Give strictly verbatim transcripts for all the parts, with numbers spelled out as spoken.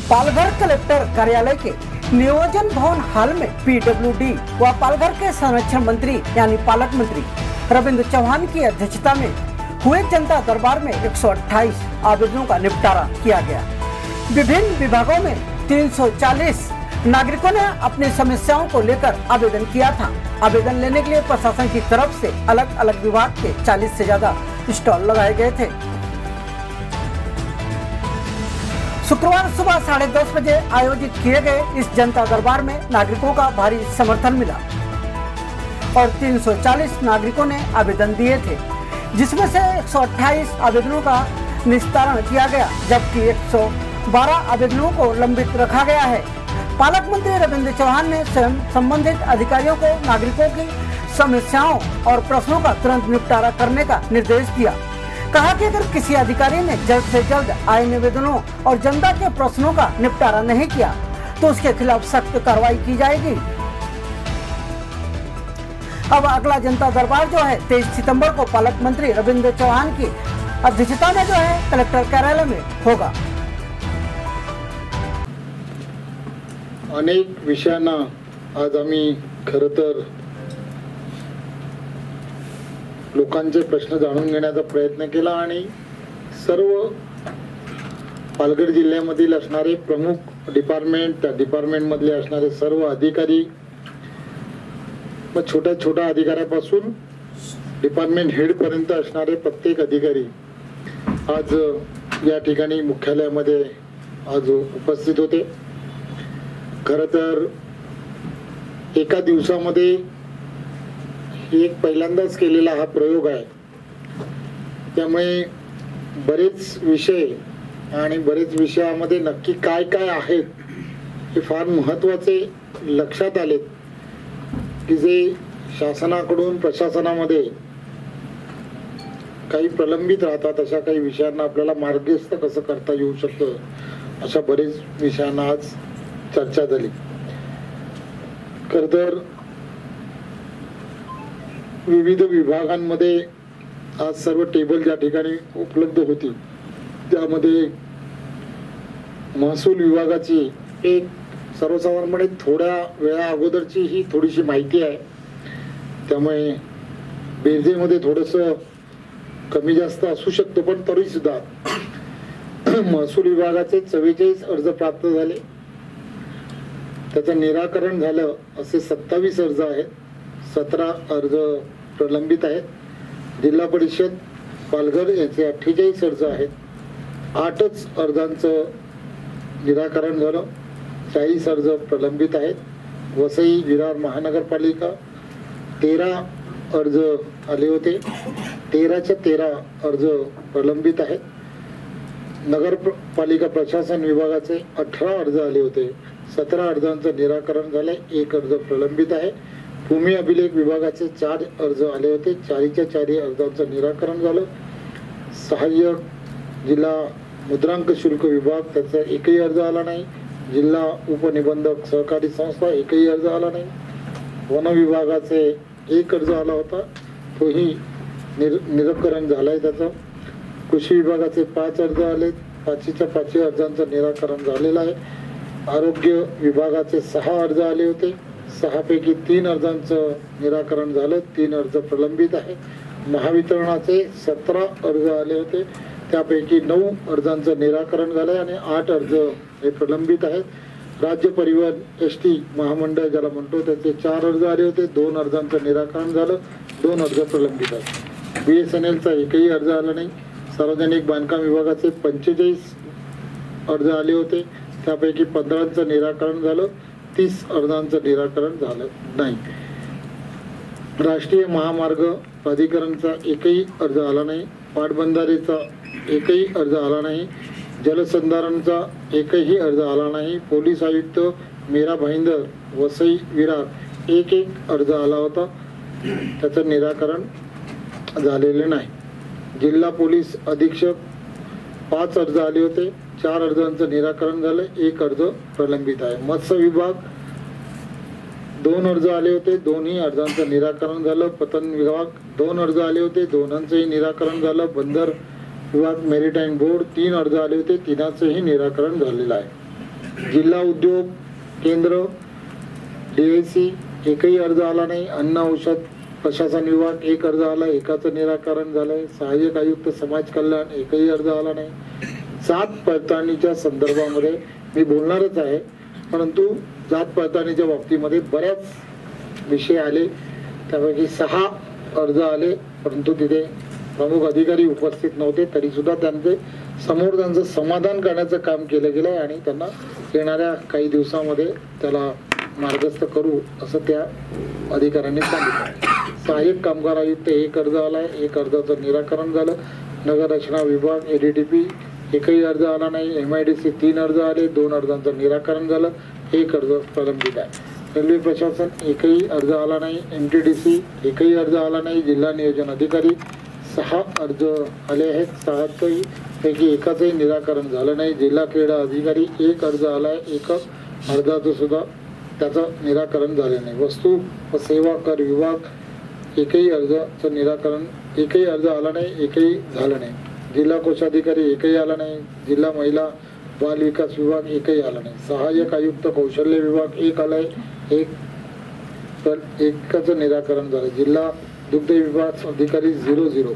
Palghar collector कार्यालय के नियोजन भवन हाल में पीडब्ल्यूडी व पालघर के संरक्षण मंत्री यानी पालक मंत्री रविंद्र चौहान की अध्यक्षता में हुए जनता दरबार में एक सौ अट्ठाईस आवेदनों का निपटारा किया गया। विभिन्न विभागों में तीन सौ चालीस नागरिकों ने अपनी समस्याओं को लेकर आवेदन किया था। आवेदन लेने के लिए प्रशासन की तरफ से अलग अलग विभाग के चालीस से ज्यादा स्टॉल लगाए गए थे। शुक्रवार सुबह साढ़े दस बजे आयोजित किए गए इस जनता दरबार में नागरिकों का भारी समर्थन मिला और तीन सौ चालीस नागरिकों ने आवेदन दिए थे, जिसमें से एक सौ अट्ठाईस आवेदनों का निस्तारण किया गया, जबकि एक सौ बारह आवेदनों को लंबित रखा गया है। पालक मंत्री रविंद्र चौहान ने स्वयं संबंधित अधिकारियों को नागरिकों की समस्याओं और प्रश्नों का तुरंत निपटारा करने का निर्देश दिया। कहा कि अगर किसी अधिकारी ने जल्द से जल्द आए निवेदनों और जनता के प्रश्नों का निपटारा नहीं किया तो उसके खिलाफ सख्त कार्रवाई की जाएगी। अब अगला जनता दरबार जो है तेईस सितंबर को पालक मंत्री रविंद्र चौहान की अध्यक्षता में जो है कलेक्टर कार्यालय में होगा। अनेक विषयांना आज आम्ही खरं तर लोकांचे प्रश्न जाणून घेण्याचा प्रयत्न केला आणि सर्व पालघर जिल्ह्यामधील असणारे प्रमुख डिपार्टमेंट, त्या डिपार्टमेंट मधले असणारे सर्व अधिकारी, मग छोट्या छोट्या अधिकाऱ्यापासून डिपार्टमेंट हेड पर्यंत असणारे प्रत्येक अधिकारी आज या ठिकाणी मुख्यालयामध्ये आज उपस्थित होते। खरं तर एका दिवसामध्ये एक पहिल्यांदाच केलेला हा प्रयोग आहे, त्यामुळे बरेच विषय आणि बरेच विषयामध्ये नक्की काय काय आहेत हे फार महत्त्वाचे लक्षात आले की जे शासनाकडून प्रशासनामध्ये काही प्रलंबित राहतात, अशा काही विषयांना आपल्याला मार्गस्थ कसं करता येऊ शकतं, अशा बरेच विषयांना आज चर्चा झाली। खरं तर विविध विभागांमध्ये आज सर्व टेबल ज्या ठिकाणी उपलब्ध होती त्यामध्ये महसूल विभागाची एक सर्वसाधारणपणे थोड्या वेळा अगोदरची ही थोडीशी माहिती आहे, त्यामुळे बेरजेमध्ये थोडंसं कमी जास्त असू शकतो, पण तरी सुद्धा महसूल विभागाचे चव्वेचाळीस अर्ज प्राप्त झाले, त्याचं निराकरण झालं असे सत्तावीस अर्ज आहेत, सतरा अर्ज प्रलंबित आहेत। जिल्हा परिषद पालघर यांचे अठ्ठेचाळीस अर्ज आहेत, आठच अर्जांचं निराकरण झालं, चाळीस अर्ज प्रलंबित आहेत। वसई विरार महानगरपालिका तेरा अर्ज आले होते, तेराच्या तेरा अर्ज प्रलंबित आहेत। नगरपालिका प्रशासन विभागाचे अठरा अर्ज आले होते, सतरा अर्जांचं निराकरण झालंय, एक अर्ज प्रलंबित आहे। भूमी अभिलेख विभागाचे चार अर्ज आले होते, चारीच्या चारी अर्जांचं निराकरण झालं। सहाय्यक जिल्हा मुद्रांक शुल्क विभाग त्याचा एकही अर्ज आला नाही, जिल्हा उपनिबंधक सहकारी संस्था एकही अर्ज आला नाही। वन विभागाचे एक अर्ज आला होता, तोही निर निराकरण झालाय त्याचं। कृषी विभागाचे पाच अर्ज आले, पाचीच्या पाचही अर्जांचं निराकरण झालेलं आहे। आरोग्य विभागाचे सहा अर्ज आले होते, सहा पैकी तीन अर्जांचं निराकरण झालं, तीन अर्ज प्रलंबित आहे। महावितरणाचे सतरा अर्ज आले होते, त्यापैकी नऊ अर्जांचं निराकरण झालंय आणि आठ अर्ज हे प्रलंबित आहेत। राज्य परिवहन एस टी महामंडळ ज्याला म्हणतो त्याचे चार अर्ज आले होते, दोन अर्जांचं निराकरण झालं, दोन अर्ज प्रलंबित आहेत। बी एस एन एलचा एकही अर्ज आला नाही। सार्वजनिक बांधकाम विभागाचे पंचेचाळीस अर्ज आले होते, त्यापैकी पंधरांचं निराकरण झालं, तीस अर्जांचं निराकरण झालं नाही। राष्ट्रीय महामार्ग प्राधिकरणचा एकही अर्ज आला नाही, पाटबंधारेचा एकही अर्ज आला नाही, जलसंधारणचा एकही अर्ज आला नाही। पोलीस आयुक्त मीरा भाईंदर वसई विरार एक एक अर्ज आला होता, त्याचं निराकरण झालेलं नाही। जिल्हा पोलीस अधीक्षक पाच अर्ज आले होते, चार अर्जांचं निराकरण झालं, एक अर्ज प्रलंबित आहे। मत्स्य विभाग दोन अर्ज आले होते, दोन्ही अर्जांचं निराकरण झालं। पतन विभाग दोन अर्ज आले होते, दोनांचंही निराकरण झालं। बंदर विभाग मेरीटाईम बोर्ड तीन अर्ज आले होते, तिनाचंही निराकरण झालेलं आहे। जिल्हा उद्योग केंद्र डी आय सी एकही अर्ज आला नाही. अन्न औषध प्रशासन विभाग एक अर्ज आला, एकाचं निराकरण झालंय. सहाय्यक आयुक्त समाज कल्याण एकही अर्ज आला नाही. जात पडताळणीच्या संदर्भामध्ये मी बोलणारच आहे, परंतु जात पडताळणीच्या बाबतीमध्ये बऱ्याच विषय आले. त्यापैकी सहा अर्ज आले, परंतु तिथे प्रमुख अधिकारी उपस्थित नव्हते. तरी सुद्धा त्यांचे समोर त्यांचं समाधान करण्याचं काम केलं गेलंय आणि त्यांना येणाऱ्या काही दिवसामध्ये त्याला मार्गस्थ करू असं त्या अधिकाऱ्यांनी सांगितलं. सहाय्यक कामगार आयुक्त एक अर्ज आलाय, एक अर्जाचं निराकरण झालं. नगर रचना विभाग ए डी टी पी एकही अर्ज आला नाही. एम आय डी सी तीन अर्ज आले, दोन अर्जांचं निराकरण झालं, एक अर्ज प्रलंबित आहे. रेल्वे प्रशासन एकही अर्ज आला नाही. एम टी डी सी एकही अर्ज आला नाही. जिल्हा नियोजन अधिकारी सहा अर्ज आले आहेत, सहाही पैकी एकाचंही निराकरण झालं नाही. जिल्हा क्रीडा अधिकारी एक अर्ज आलाय, एक अर्जाचं सुद्धा त्याचं निराकरण झाले नाही. वस्तू व सेवा कर विभाग एकही अर्जाचं निराकरण एकही अर्ज आला नाही, एकही झालं नाही. जिल्हा कोषाधिकारी एकही आला नाही. जिल्हा महिला बाल विकास विभाग एकही आला नाही. सहाय्यक आयुक्त कौशल्य विभाग एक आलाय, एक तर एकाचं निराकरण झालं. जिल्हा दुग्ध विभाग अधिकारी झिरो झिरो.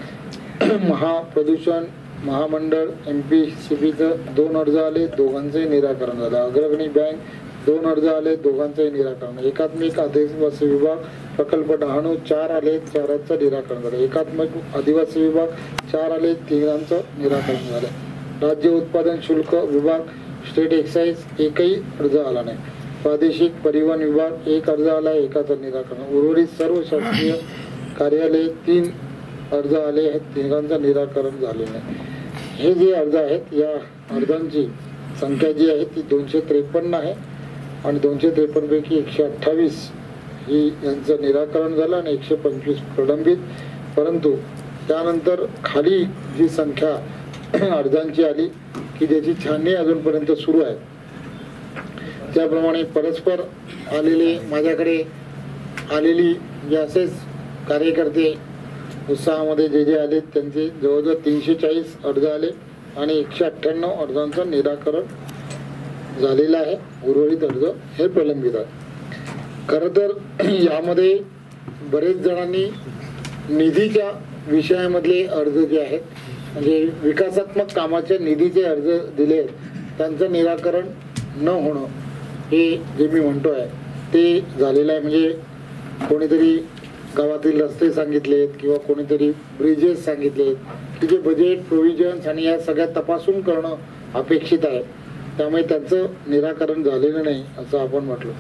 महाप्रदूषण महामंडळ एम पी सी बीचं दोन अर्ज आले, दोघांचंही निराकरण झालं. अग्रगणी बँक दोन अर्ज आले, दोघांचंही निराकरण. एकात्मिक आदिवासी विभाग प्रकल्प डहाणू चार आले, चारांचं निराकरण झालं. एकात्मिक आदिवासी विभाग चार आले, तिघांचं निराकरण झालं. राज्य उत्पादन शुल्क विभाग स्टेट एक्साईज एकही अर्ज आला नाही. प्रादेशिक परिवहन विभाग एक अर्ज आला, एकाचं निराकरण. उर्वरित सर्व शासकीय कार्यालय तीन अर्ज आले आहेत, तिघांचं निराकरण झाले नाही. हे जे अर्ज आहेत या अर्जांची संख्या जी आहे ती दोनशे त्रेपन्न आहे आणि दोनशे त्रेपन्न पैकी एकशे अठ्ठावीस ही यांचं निराकरण झालं आणि एकशे पंचवीस प्रलंबित. परंतु त्यानंतर खाली जी संख्या अर्जांची आली की ज्याची छाननी अजूनपर्यंत सुरू आहे, त्याप्रमाणे परस्पर आलेले माझ्याकडे आलेली जे असेच कार्यकर्ते उत्साहामध्ये जे जे आले त्यांचे जवळजवळ तीनशे चाळीस अर्ज आले आणि एकशे अठ्ठ्याण्णव अर्जांचं निराकरण झालेलं आहे. उर्वरित अर्ज हे प्रलंबित आहे. खरं तर यामध्ये बरेच जणांनी निधीच्या विषयामधले अर्ज जे आहेत म्हणजे विकासात्मक कामाच्या निधीचे अर्ज दिले आहेत, त्यांचं निराकरण न होणं हे जे मी म्हणतो आहे ते झालेलं आहे. म्हणजे कोणीतरी गावातील रस्ते सांगितलेत किंवा कोणीतरी ब्रिजेस सांगितलेत की जे बजेट प्रोव्हिजन्स आणि या सगळ्या तपासून करणं अपेक्षित आहे, त्यामुळे त्यांचं निराकरण झालेलं नाही असं आपण म्हटलं.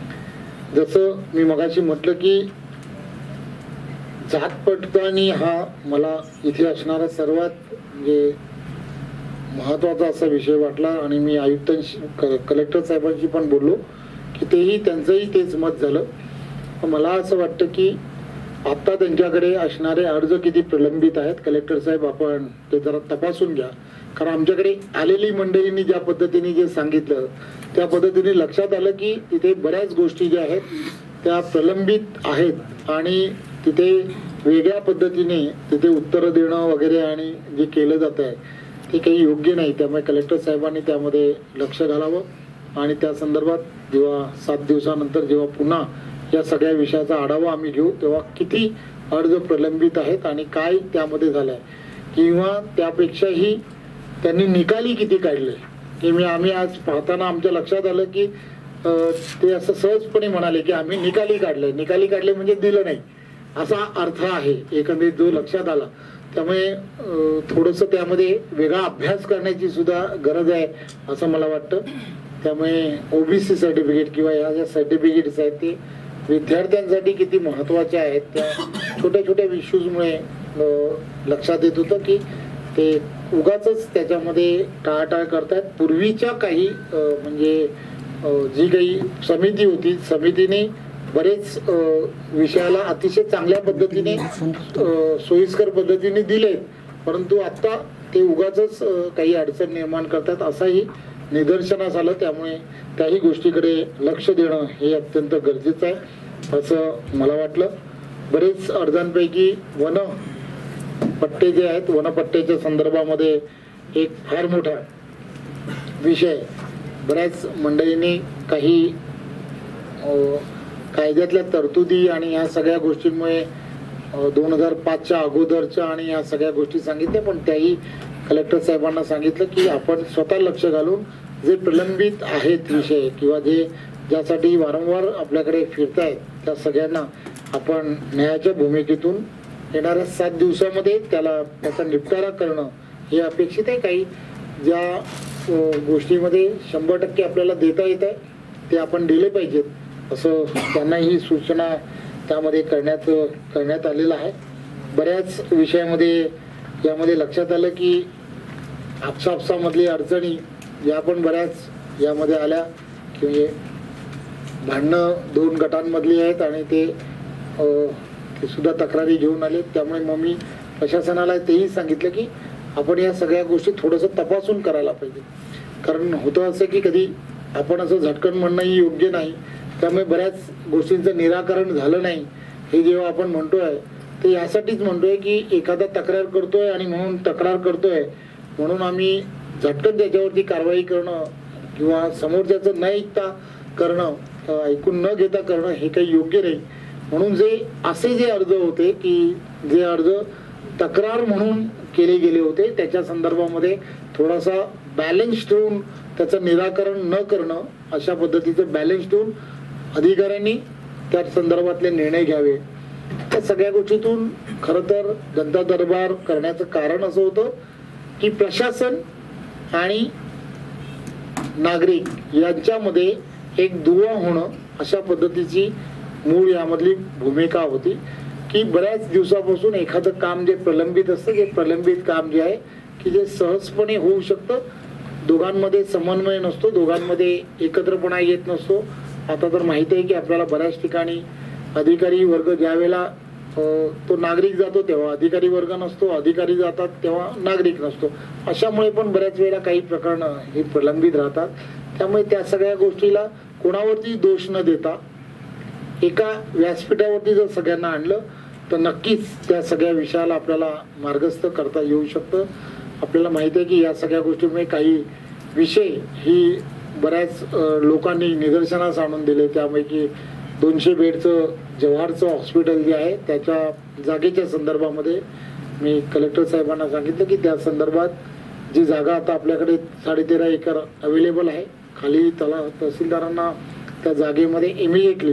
जसं मी मगाशी म्हटलं की जात पडताळणी हा मला इथे असणारा सर्वात म्हणजे महत्त्वाचा असा विषय वाटला आणि मी आयुक्तांशी कलेक्टर साहेबांशी पण बोललो की तेही त्यांचंही तेच मत झालं. मला असं वाटतं की आता त्यांच्याकडे असणारे अर्ज किती प्रलंबित आहेत कलेक्टर साहेब आपण ते जरा तपासून घ्या, कारण आमच्याकडे आलेली मंडळींनी ज्या पद्धतीने जे सांगितलं त्या पद्धतीने लक्षात आलं की तिथे बऱ्याच गोष्टी ज्या आहेत त्या प्रलंबित आहेत आणि तिथे वेगळ्या पद्धतीने तिथे उत्तरं देणं वगैरे आणि जे केलं जात आहे ते काही योग्य नाही. त्यामुळे कलेक्टर साहेबांनी त्यामध्ये लक्ष घालावं आणि त्या संदर्भात जेव्हा सात दिवसानंतर जेव्हा पुन्हा या सगळ्या विषयाचा आढावा आम्ही घेऊ तेव्हा किती अर्ज प्रलंबित आहेत आणि काय त्यामध्ये झालंय किंवा त्यापेक्षाही त्यांनी निकाली किती काढले की मी आम्ही आज पाहताना आमच्या लक्षात आलं की ते असं सहजपणे म्हणाले की आम्ही निकाली काढले. निकाली काढले म्हणजे दिलं नाही असा अर्थ आहे एकंदरीत जो लक्षात आला. त्यामुळे थोडंसं त्यामध्ये वेगळा अभ्यास करण्याची सुद्धा गरज आहे असं मला वाटतं. त्यामुळे ओबीसी सर्टिफिकेट किंवा या ज्या सर्टिफिकेट्स आहेत ते विद्यार्थ्यांसाठी किती महत्त्वाच्या आहेत त्या छोट्या छोट्या इश्यूजमुळे लक्षात येत होतं की ते उगाचच त्याच्यामध्ये टाळाटाळ करतात. पूर्वीच्या काही म्हणजे जी काही समिती होती समितीने बरेच विषयाला अतिशय चांगल्या पद्धतीने सोयीस्कर पद्धतीने दिलेत, परंतु आता ते उगाचच काही अडचण निर्माण करतात असाही निदर्शनास आलं. त्यामुळे त्याही गोष्टीकडे लक्ष देणं हे अत्यंत गरजेचं आहे असं मला वाटलं. बरेच अर्जांपैकी वन पट्टे जे आहेत वनपट्ट्याच्या संदर्भामध्ये एक फार मोठा विषय बऱ्याच मंडळींनी काही कायद्यातल्या तरतुदी आणि ह्या सगळ्या गोष्टींमुळे दोन हजार पाचच्या अगोदरच्या आणि या सगळ्या गोष्टी सांगितल्या, पण त्याही कलेक्टर साहेबांना सांगितलं की आपण स्वतः लक्ष घालून जे प्रलंबित आहेत विषय किंवा जे ज्यासाठी वारंवार आपल्याकडे फिरतायत त्या सगळ्यांना आपण न्यायाच्या भूमिकेतून येणाऱ्या सात दिवसामध्ये त्याला त्याचा निपटारा करणं हे अपेक्षित आहे. काही ज्या गोष्टीमध्ये शंभर टक्के आपल्याला देता येत आहे ते आपण दिले पाहिजेत असं त्यांना ही सूचना त्यामध्ये करण्यात करण्यात आलेलं आहे. बऱ्याच विषयामध्ये यामध्ये लक्षात आलं की आपसा आपसामधली अडचणी या पण बऱ्याच यामध्ये आल्या की भांडणं दोन गटांमधली आहेत आणि ते ते सुद्धा तक्रारी घेऊन आले. त्यामुळे मग मी प्रशासनाला तेही सांगितलं की आपण या सगळ्या गोष्टी थोडंसं तपासून करायला पाहिजे, कारण होतं असं की कधी आपण असं झटकन म्हणणंही योग्य नाही. त्यामुळे बऱ्याच गोष्टींचं निराकरण झालं नाही हे जेव्हा आपण म्हणतोय ते यासाठीच म्हणतोय की एखादा तक्रार करतोय आणि म्हणून तक्रार करतोय म्हणून आम्ही झटकन त्याच्यावरती कारवाई करणं किंवा समोरच्याचं न ऐकता करणं, ऐकून न घेता करणं हे काही योग्य नाही. म्हणून जे असे जे अर्ज होते की जे अर्ज तक्रार म्हणून केले गेले होते त्याच्या संदर्भामध्ये थोडासा बॅलन्स ठेवून त्याचं निराकरण न करणं, अशा पद्धतीचं बॅलन्स ठेवून अधिकाऱ्यांनी त्या संदर्भातले निर्णय घ्यावे. त्या सगळ्या गोष्टीतून खरं तर जनता दरबार करण्याचं कारण असं होतं की प्रशासन आणि नागरिक यांच्यामध्ये एक दुवा होणं अशा पद्धतीची मूळ यामधली भूमिका होती की बऱ्याच दिवसापासून एखादं काम जे प्रलंबित असतं, जे प्रलंबित काम जे आहे की जे सहजपणे होऊ शकतं, दोघांमध्ये समन्वय नसतो, दोघांमध्ये एकत्रपणा येत नसतो. आता तर माहिती आहे की आपल्याला बऱ्याच ठिकाणी अधिकारी वर्ग ज्या वेळेला तो नागरिक जातो तेव्हा अधिकारी वर्ग नसतो, अधिकारी जातात तेव्हा नागरिक नसतो. अशामुळे पण बऱ्याच वेळेला काही प्रकरणं ही प्रलंबित राहतात. त्यामुळे त्या सगळ्या गोष्टीला कोणावरती दोष न देता एका व्यासपीठावरती जर सगळ्यांना आणलं तर नक्कीच त्या सगळ्या विषयाला आपल्याला मार्गस्थ करता येऊ शकतं. आपल्याला माहिती आहे की या सगळ्या गोष्टीमुळे काही विषय ही बऱ्याच लोकांनी निदर्शनास आणून दिले. त्यामुळे की दोनशे बेडचं जव्हारचं हॉस्पिटल जे आहे त्याच्या जागेच्या संदर्भामध्ये मी कलेक्टर साहेबांना सांगितलं की त्या संदर्भात जी जागा आता आपल्याकडे साडेतेरा एकर अवेलेबल आहे, खाली त्याला तहसीलदारांना त्या जागेमध्ये इमिडिएटली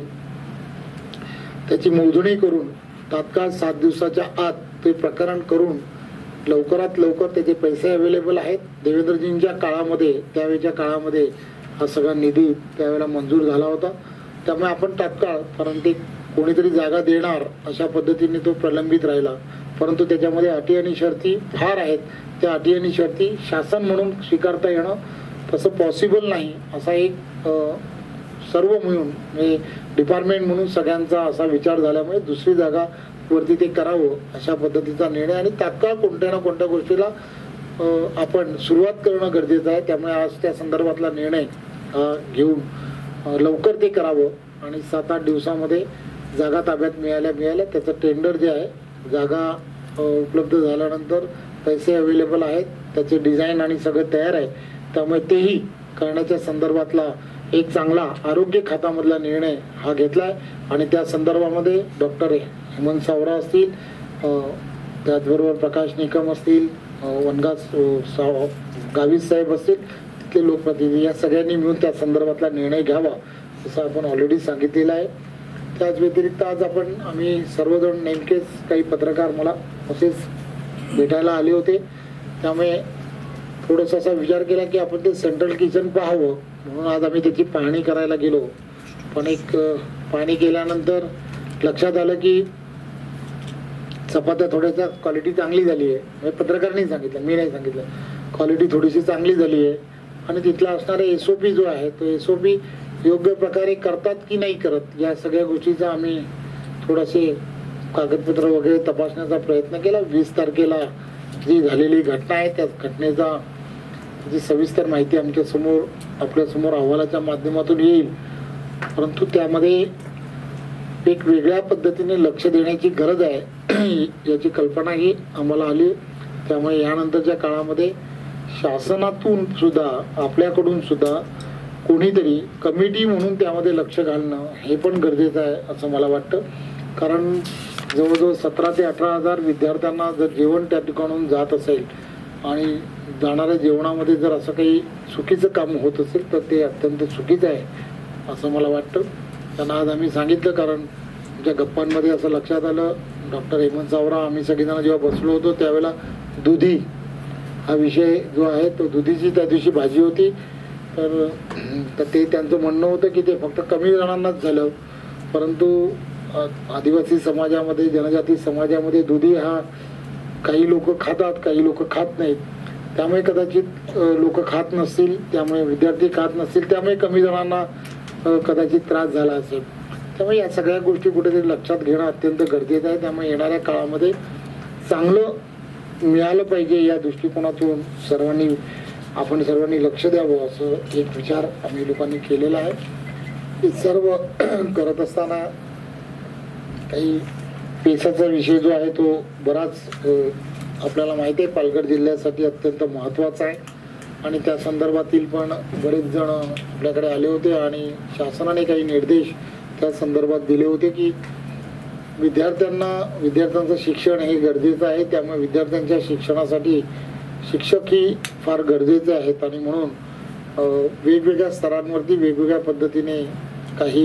त्याची मोजणी करून तात्काळ सात दिवसाच्या आत ते प्रकरण करून लवकरात लवकर त्याचे पैसे अवेलेबल आहेत. देवेंद्रजींच्या काळामध्ये त्यावेळेच्या काळामध्ये हा सगळा निधी त्यावेळेला मंजूर झाला होता. त्यामुळे आपण तात्काळ, कारण ते कोणीतरी जागा देणार अशा पद्धतीने तो प्रलंबित राहिला, परंतु त्याच्यामध्ये अटी आणि शर्ती फार आहेत. त्या अटी आणि शर्ती शासन म्हणून स्वीकारता येणं तसं पॉसिबल नाही. असा एक सर्व मिळून म्हणजे डिपार्टमेंट म्हणून सगळ्यांचा असा विचार झाल्यामुळे दुसरी जागा वरती ते करावं अशा पद्धतीचा निर्णय आणि तात्काळ कोणत्या ना कोणत्या गोष्टीला आपण सुरुवात करणं गरजेचं आहे. त्यामुळे आज त्या संदर्भातला निर्णय घेऊन लवकर ते करावं आणि सात आठ दिवसामध्ये जागा ताब्यात मिळाल्या मिळाल्या त्याचं टेंडर जे आहे, जागा उपलब्ध झाल्यानंतर पैसे अवेलेबल आहेत, त्याचे डिझाईन आणि सगळं तयार आहे. त्यामुळे तेही करण्याच्या संदर्भातला एक चांगला आरोग्य खात्यामधला निर्णय हा घेतला आहे आणि त्या संदर्भामध्ये डॉक्टर हेमंत सावरा असतील, त्याचबरोबर प्रकाश निकम असतील, वनगास गावित साहेब असतील, तिथले लोकप्रतिनिधी या सगळ्यांनी मिळून त्या संदर्भातला निर्णय घ्यावा असं आपण ऑलरेडी सांगितलेलं आहे. त्याच व्यतिरिक्त आज आपण आम्ही सर्वजण नेमकेच काही पत्रकार मला असेच भेटायला आले होते. त्यामुळे थोडासा असा विचार केला की आपण ते सेंट्रल किचन पाहावं म्हणून आज आम्ही त्याची पाहणी करायला गेलो. पण एक पाहणी केल्यानंतर लक्षात आलं की चपात्या थोड्याशा क्वालिटी चांगली झाली आहे. पत्रकारांनी सांगितलं, मी नाही सांगितलं. क्वालिटी थोडीशी चांगली झाली आहे आणि तिथला असणारा एस ओ पी जो आहे तो एस ओ पी योग्य प्रकारे करतात की नाही करत या सगळ्या गोष्टीचा आम्ही थोडेसे कागदपत्र वगैरे तपासण्याचा प्रयत्न केला. वीस तारखेला जी झालेली घटना आहे त्या घटनेचा जी सविस्तर माहिती आमच्या समोर आपल्या समोर अहवालाच्या माध्यमातून येईल, परंतु त्यामध्ये एक वेगळ्या पद्धतीने लक्ष देण्याची गरज आहे याची कल्पनाही आम्हाला आली. त्यामुळे यानंतरच्या काळामध्ये शासनातून सुद्धा आपल्याकडून सुद्धा कोणीतरी कमिटी म्हणून त्यामध्ये लक्ष घालणं हे पण गरजेचं आहे असं मला वाटतं. कारण जवळजवळ सतरा ते अठरा हजार विद्यार्थ्यांना जर जेवण त्या ठिकाणून जात असेल आणि जाणाऱ्या जेवणामध्ये जर असं काही चुकीचं काम होत असेल तर ते अत्यंत चुकीचं आहे असं मला वाटतं. त्यांना आज आम्ही सांगितलं, कारण आमच्या गप्पांमध्ये असं लक्षात आलं, डॉक्टर हेमंत सावरा आम्ही सगळेजण जेव्हा बसलो होतो त्यावेळेला दुधी हा विषय जो आहे तो दुधीची त्या दिवशी भाजी होती. तर ते त्यांचं म्हणणं होतं की ते फक्त कमी जणांनाच झालं, परंतु आदिवासी समाजामध्ये जनजाती समाजामध्ये दुधी हा काही लोक खातात काही लोक खात नाहीत. त्यामुळे कदाचित लोक खात नसतील, त्यामुळे विद्यार्थी खात नसतील, त्यामुळे कमी जणांना कदाचित त्रास झाला असेल. त्यामुळे या सगळ्या गोष्टी कुठेतरी लक्षात घेणं अत्यंत गरजेचं आहे. त्यामुळे येणाऱ्या काळामध्ये चांगलं मिळालं पाहिजे या दृष्टिकोनातून सर्वांनी आपण सर्वांनी लक्ष द्यावं असं एक विचार आम्ही लोकांनी केलेला आहे. हे सर्व करत असताना काही पेसाचा विषय जो आहे तो बराच आपल्याला माहिती आहे पालघर जिल्ह्यासाठी अत्यंत महत्त्वाचा आहे आणि त्या संदर्भातील पण बरेच जण आपल्याकडे आले होते आणि शासनाने काही निर्देश त्या संदर्भात दिले होते की विद्यार्थ्यांना विद्यार्थ्यांचं शिक्षण हे गरजेचं आहे. त्यामुळे विद्यार्थ्यांच्या शिक्षणासाठी शिक्षक ही फार गरजेचे आहेत आणि म्हणून वेगवेगळ्या स्तरांवरती वेगवेगळ्या पद्धतीने काही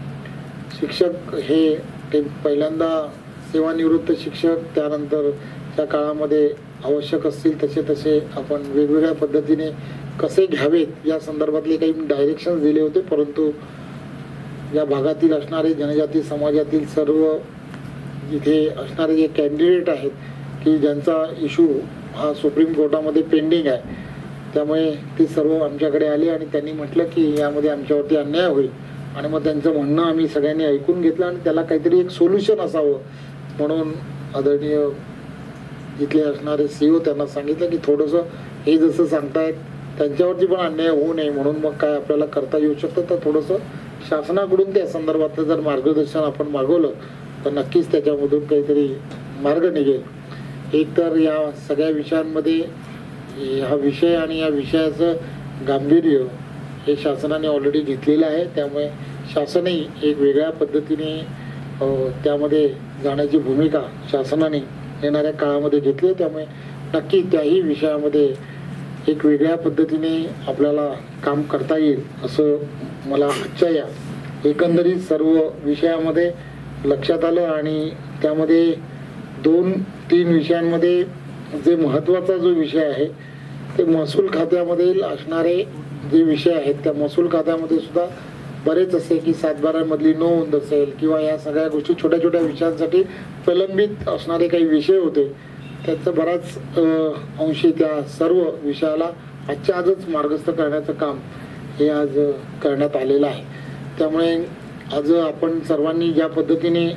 शिक्षक हे ते पहिल्यांदा सेवानिवृत्त शिक्षक, त्यानंतर त्या काळामध्ये आवश्यक असतील तसे तसे आपण वेगवेगळ्या पद्धतीने कसे घ्यावेत या संदर्भातले काही डायरेक्शन्स दिले होते. परंतु या भागातील असणारे जनजाती समाजातील सर्व इथे असणारे जे कॅन्डिडेट आहेत की ज्यांचा इशू हा सुप्रीम कोर्टामध्ये पेंडिंग आहे, त्यामुळे ते सर्व आमच्याकडे आले आणि त्यांनी म्हटलं की यामध्ये आमच्यावरती अन्याय होईल आणि मग त्यांचं म्हणणं आम्ही सगळ्यांनी ऐकून घेतलं आणि त्याला काहीतरी एक सोल्युशन असावं म्हणून आदरणीय इथले असणारे सीओ त्यांना सांगितलं की थोडंसं हे जसं सांगतायत त्यांच्यावरती पण अन्याय होऊ नये म्हणून मग काय आपल्याला करता येऊ शकतं तर थोडंसं शासनाकडून त्या संदर्भातलं जर मार्गदर्शन आपण मागवलं तर नक्कीच त्याच्यामधून काहीतरी मार्ग निघेल. एक तर या सगळ्या विषयांमध्ये हा विषय आणि या विषयाचं गांभीर्य हे शासनाने ऑलरेडी घेतलेलं आहे. त्यामुळे शासनही एक वेगळ्या पद्धतीने त्यामध्ये जाण्याची भूमिका शासनाने येणाऱ्या काळामध्ये घेतली. त्यामुळे नक्की त्याही विषयामध्ये एक वेगळ्या पद्धतीने आपल्याला काम करता येईल असं मला आजच्या या एकंदरीत सर्व विषयामध्ये लक्षात आलं आणि त्यामध्ये दोन तीन विषयांमध्ये जे महत्त्वाचा जो विषय आहे ते महसूल खात्यामध्ये असणारे जे विषय आहेत त्या महसूल खात्यामध्ये सुद्धा बरेच असे की सातबारामधली नोंद असेल किंवा या सगळ्या गोष्टी छोट्या छोट्या विषयांसाठी प्रलंबित असणारे काही विषय होते त्याचं बराच अंशी त्या सर्व विषयाला आजच्या आजच मार्गस्थ करण्याचं काम हे आज करण्यात आलेलं आहे. त्यामुळे आज आपण सर्वांनी ज्या पद्धतीने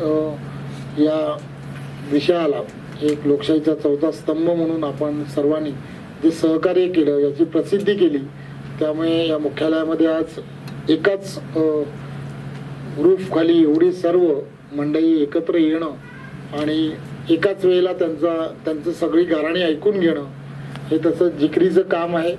या विषयाला एक लोकशाहीचा चौथा स्तंभ म्हणून आपण सर्वांनी जे सहकार्य केलं याची प्रसिद्धी केली, त्यामुळे या मुख्यालयामध्ये आज एकाच रूफ खाली एवढी सर्व मंडळी एकत्र येणं आणि एकाच वेळेला त्यांचा त्यांचं सगळी गाराणी ऐकून घेणं हे तसं जिकरीचं काम आहे.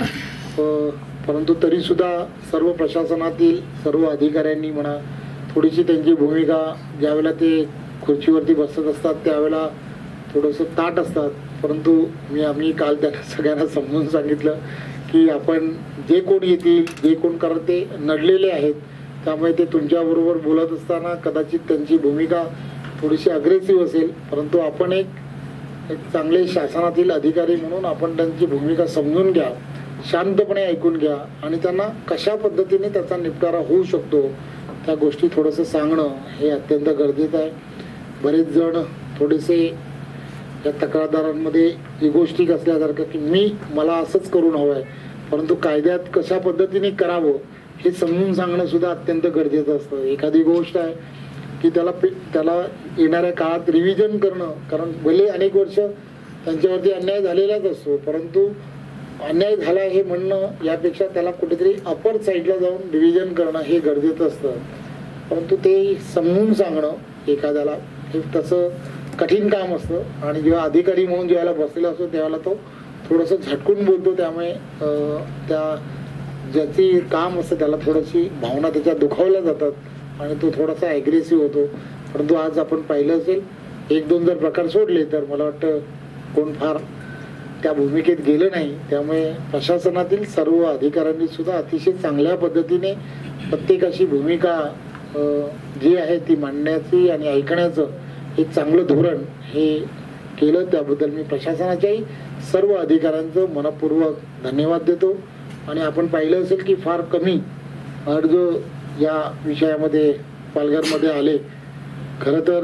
परंतु तरीसुद्धा सर्व प्रशासनातील सर्व अधिकाऱ्यांनी म्हणा थोडीशी त्यांची भूमिका ज्यावेळेला ते खुर्चीवरती बसत असतात त्यावेळेला थोडंसं ताट असतात, परंतु मी आम्ही काल त्यांना सगळ्यांना समजून सांगितलं की आपण जे कोण येतील जे कोण करत ते नडलेले आहेत, त्यामुळे ते तुमच्याबरोबर बोलत असताना कदाचित त्यांची भूमिका थोडीशी अग्रेसिव्ह असेल, परंतु आपण एक एक चांगले शासनातील अधिकारी म्हणून आपण त्यांची भूमिका समजून घ्या, शांतपणे ऐकून घ्या आणि त्यांना कशा पद्धतीने त्याचा निपटारा होऊ शकतो त्या गोष्टी थोडंसं सांगणं हे अत्यंत गरजेचं आहे. बरेच जण थोडेसे या तक्रारदारांमध्ये इगोस्टिक असल्यासारखं की मी मला असंच करून हवं आहे, परंतु कायद्यात कशा पद्धतीने करावं हे समजून सांगणं सुद्धा अत्यंत गरजेचं असतं. एखादी गोष्ट आहे की त्याला त्याला येणाऱ्या काळात रिव्हिजन करणं, कारण भले अनेक वर्ष त्यांच्यावरती अन्याय झालेलाच असतो, परंतु अन्याय झाला हे म्हणणं यापेक्षा त्याला कुठेतरी अपर साईडला जाऊन रिव्हिजन करणं हे गरजेचं असतं. परंतु ते समजून सांगणं एखाद्याला हे तसं कठीण काम असतं आणि जेव्हा अधिकारी म्हणून ज्यावेळेला बसलेला असतो त्यावेळेला तो थोडंसं झटकून बोलतो, त्यामुळे त्या ज्याची काम असतं त्याला थोडीशी भावना त्याच्या दुखावल्या जातात आणि तो थोडासा ॲग्रेसिव्ह होतो. परंतु आज आपण पाहिलं असेल एक दोन जर प्रकार सोडले तर मला वाटतं कोण फार त्या भूमिकेत गेलं नाही. त्यामुळे प्रशासनातील सर्व अधिकाऱ्यांनी सुद्धा अतिशय चांगल्या पद्धतीने प्रत्येकाची भूमिका जी आहे ती मांडण्याची आणि ऐकण्याचं एक चांगलं धोरण हे केलं. त्याबद्दल मी प्रशासनाच्याही सर्व अधिकाऱ्यांचं मनपूर्वक धन्यवाद देतो. आणि आपण पाहिलं असेल की फार कमी अर्ज या विषयामध्ये पालघरमध्ये आले. खरं तर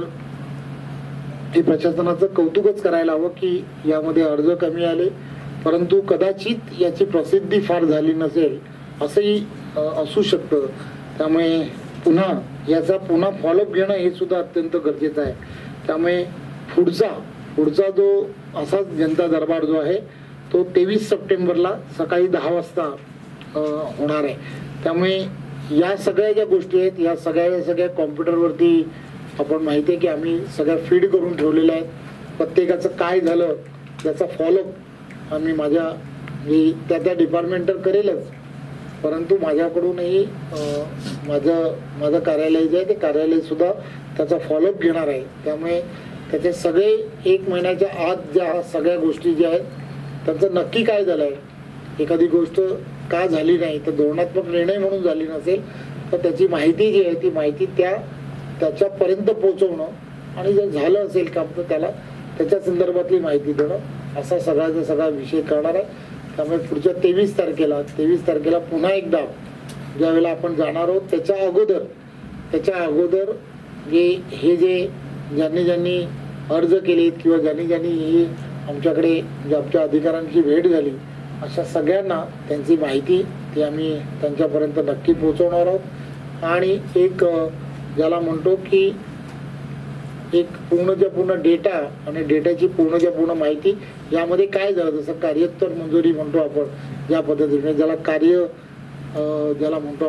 हे प्रशासनाचं कौतुकच करायला हवं की यामध्ये अर्ज कमी आले, परंतु कदाचित याची प्रसिद्धी फार झाली नसेल असंही असू शकतं. त्यामुळे पुन्हा याचा पुन्हा फॉलोअप घेणं हे सुद्धा अत्यंत गरजेचं आहे. त्यामुळे पुढचा पुढचा जो असाच जनता दरबार जो आहे तो तेवीस सप्टेंबरला सकाळी दहा वाजता होणार आहे. त्यामुळे या सगळ्या ज्या गोष्टी आहेत या सगळ्या सगळ्या कॉम्प्युटरवरती आपण माहिती आहे की आम्ही सगळ्या फीड करून ठेवलेल्या आहेत. प्रत्येकाचं काय झालं याचा फॉलोअप आम्ही माझ्या मी त्या त्या डिपार्टमेंटवर करेलच, परंतु माझ्याकडूनही माझं माझं कार्यालय जे आहे ते कार्यालयसुद्धा त्याचा फॉलोअप घेणार आहे. त्यामुळे त्याचे सगळे एक महिन्याच्या आत ज्या सगळ्या गोष्टी ज्या आहेत त्यांचं नक्की काय झालं आहे, एखादी गोष्ट का झाली नाही तर धोरणात्मक निर्णय म्हणून झाली नसेल तर त्याची माहिती जी आहे ती माहिती त्या त्याच्यापर्यंत पोहोचवणं आणि जर झालं असेल काम तर त्याला त्याच्या संदर्भातली माहिती देणं असा सगळ्याचा सगळा विषय करणार आहे. त्यामुळे पुढच्या तेवीस तारखेला तेवीस तारखेला पुन्हा एकदा ज्यावेळेला आपण जाणार आहोत त्याच्या अगोदर त्याच्या अगोदर जे हे जे ज्यांनी ज्यांनी अर्ज केलेत किंवा ज्यांनी ज्यांनी ही आमच्याकडे आमच्या अधिकाऱ्यांची भेट झाली अशा सगळ्यांना त्यांची माहिती ती आम्ही त्यांच्यापर्यंत नक्की पोहोचवणार आहोत. आणि एक ज्याला म्हणतो की एक पूर्णच्या पूर्ण डेटा आणि डेटाची पूर्णच्या पूर्ण माहिती यामध्ये काय झालं, जसं कार्योत्तर मंजुरी म्हणतो आपण ज्या पद्धतीने, ज्याला कार्य ज्याला म्हणतो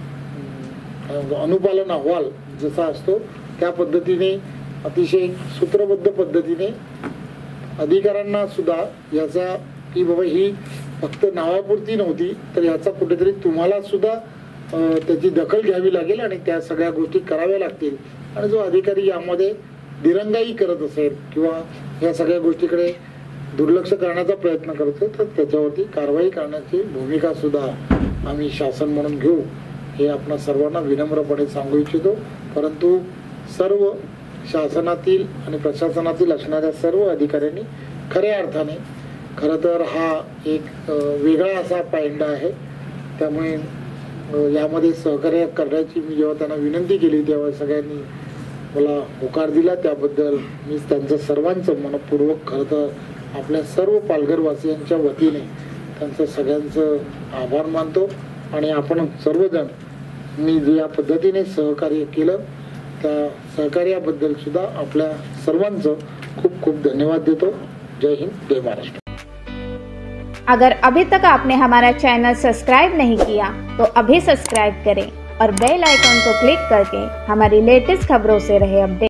आपण अनुपालन अहवाल जसा असतो त्या पद्धतीने अतिशय सूत्रबद्ध पद्धतीने अधिकाऱ्यांना सुद्धा याचा की बाबा ही फक्त नावापुरती नव्हती तर याचा कुठेतरी तुम्हाला सुद्धा त्याची दखल घ्यावी लागेल आणि त्या सगळ्या गोष्टी कराव्या लागतील. आणि जो अधिकारी यामध्ये दिरंगाई करत असेल किंवा या सगळ्या गोष्टीकडे दुर्लक्ष करण्याचा प्रयत्न करतो तर त्याच्यावरती कारवाई करण्याची भूमिका सुद्धा आम्ही शासन म्हणून घेऊ हे आपणा सर्वांना विनम्रपणे सांगू इच्छितो. परंतु सर्व शासनातील आणि प्रशासनातील असणाऱ्या सर्व अधिकाऱ्यांनी खऱ्या अर्थाने खरं तर हा एक वेगळा असा पायंडा आहे. त्यामुळे यामध्ये सहकार्य करण्याची मी जेव्हा त्यांना विनंती केली तेव्हा सगळ्यांनी मला होकार दिला. त्याबद्दल मी त्यांचं सर्वांचं मनपूर्वक खरं तर आपल्या सर्व पालघरवासियांच्या वतीने त्यांचं सगळ्यांचं आभार मानतो. आणि आपण सर्वजण मी जे या पद्धतीने सहकार्य केलं त्या सहकार्याबद्दल सुद्धा आपल्या सर्वांचं खूप खूप धन्यवाद देतो. जय हिंद, जय महाराष्ट्र. अगर अभी तक आपने हमारा चैनल सब्सक्राइब नहीं किया तो अभी सब्सक्राइब करें और बेल आइकन को क्लिक करके हमारी लेटेस्ट खबरों से रहे अपडेट.